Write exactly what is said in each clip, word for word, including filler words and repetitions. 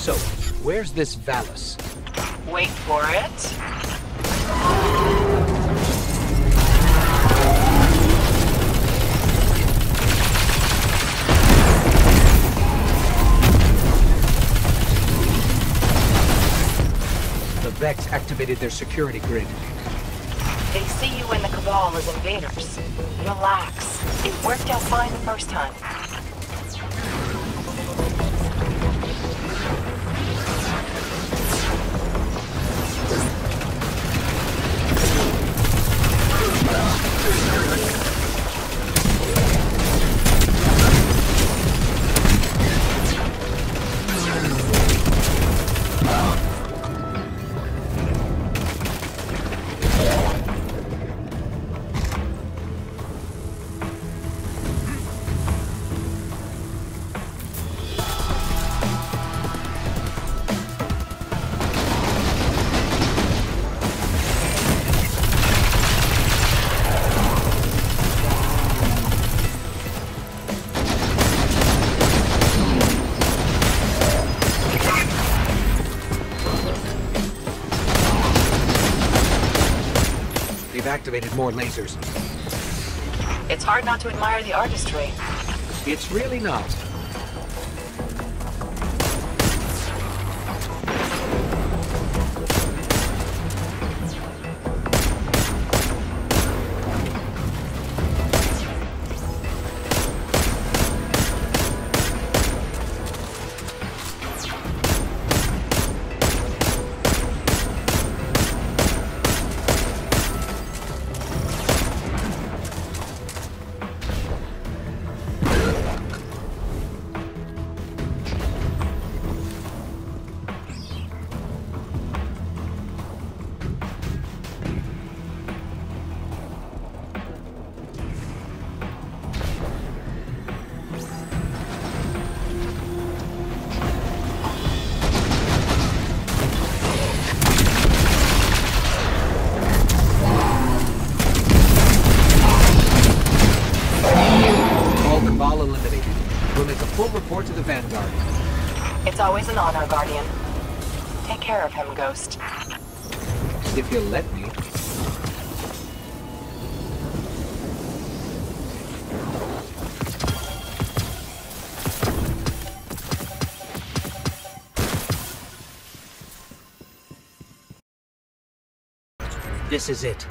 So, where's this Valus? Wait for it. The Vex activated their security grid. They see you and the Cabal as invaders. Relax. It worked out fine the first time. They've activated more lasers. It's hard not to admire the artistry. It's really not. Report to the Vanguard. It's always an honor, Guardian. Take care of him, Ghost. If you'll let me. This is it.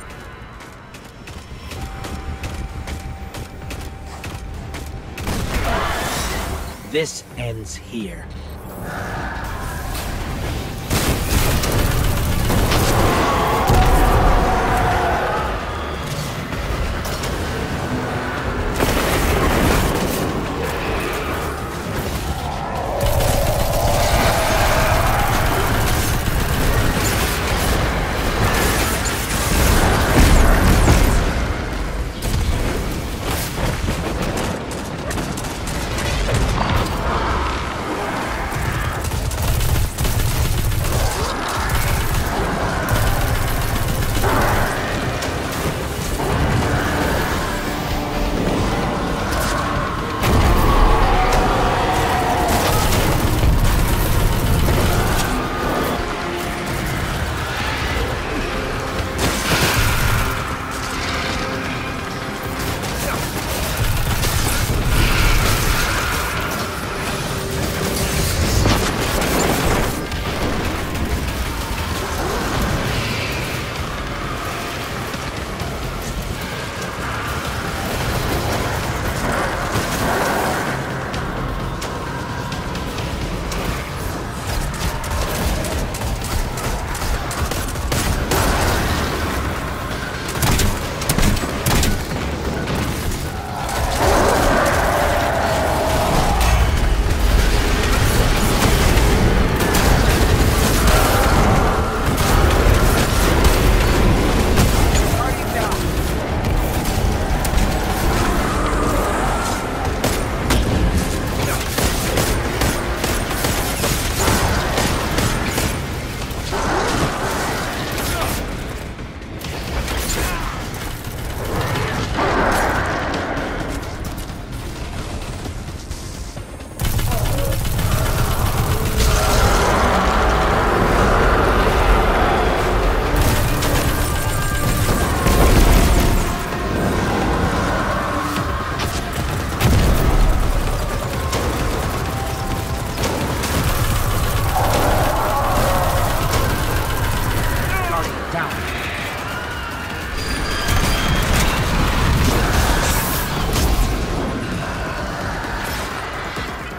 This ends here.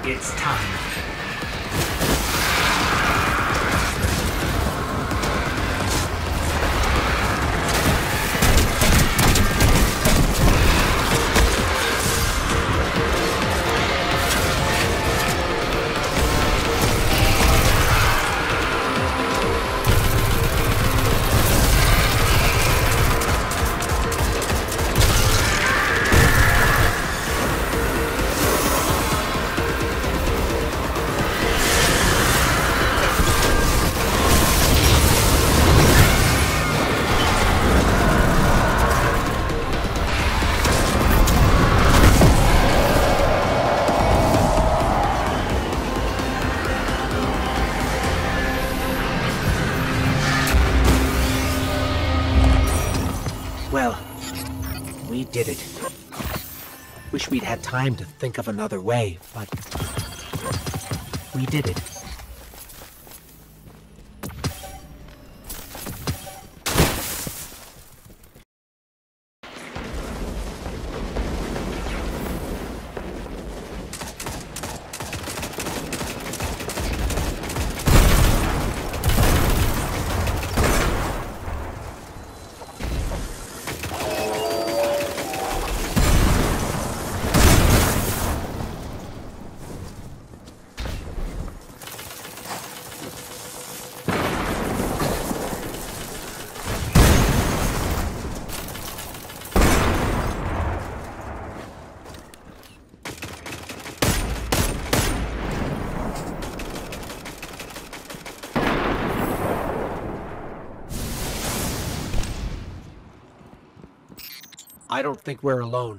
It's time. Well, we did it. Wish we'd had time to think of another way, but we did it. I don't think we're alone.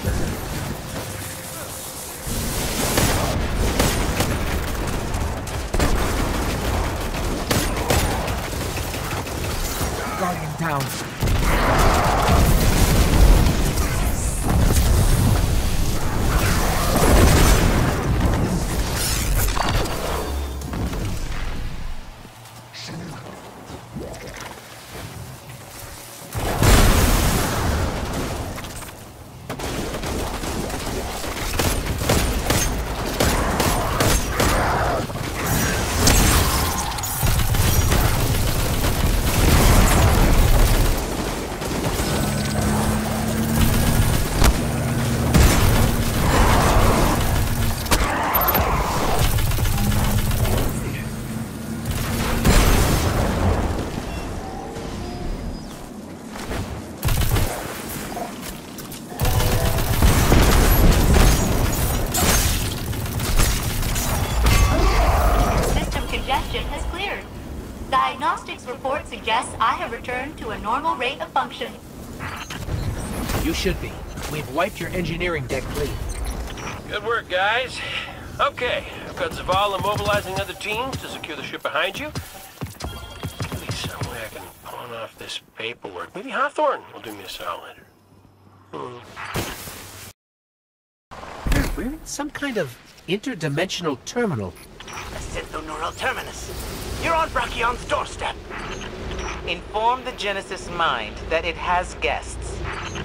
Guardian down. Has cleared. Diagnostics report suggests I have returned to a normal rate of function. You should be. We've wiped your engineering deck clean. Good work, guys. Okay, I've got Zavala mobilizing other teams to secure the ship behind you. At least some way I can pawn off this paperwork. Maybe Hawthorne will do me a solid. Hmm. We're in some kind of interdimensional terminal. A synthoneural terminus. You're on Brachion's doorstep. Inform the Genesis mind that it has guests.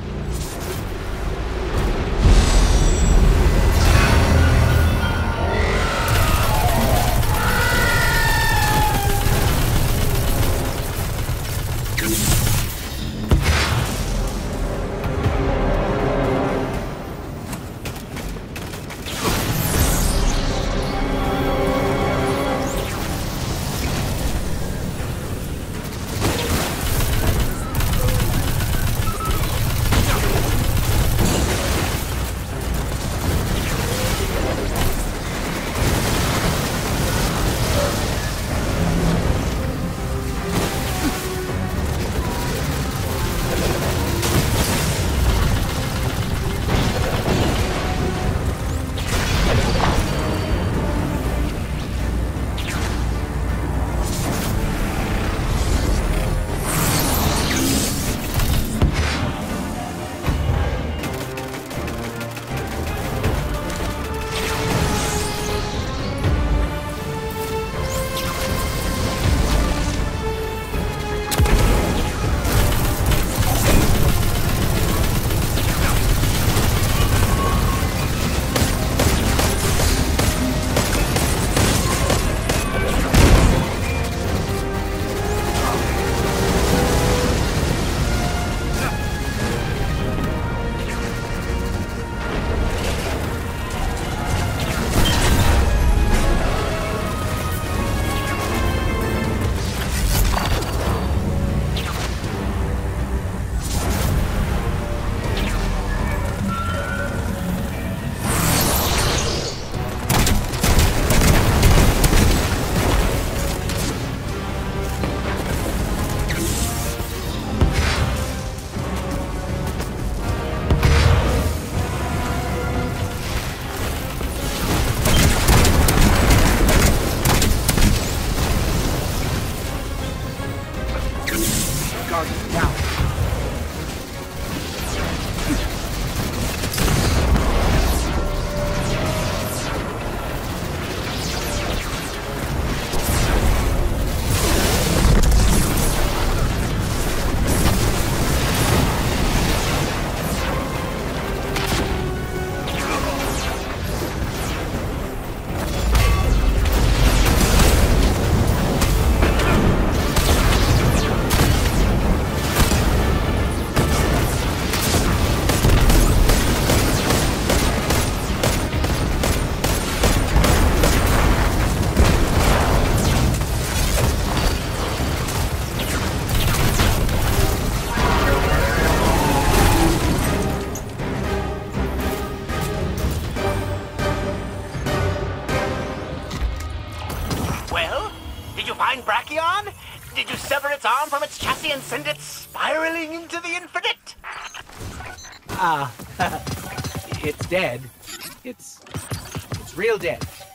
find Brachion? Did you sever its arm from its chassis and send it spiraling into the infinite? Ah, uh, it's dead. It's... it's real dead.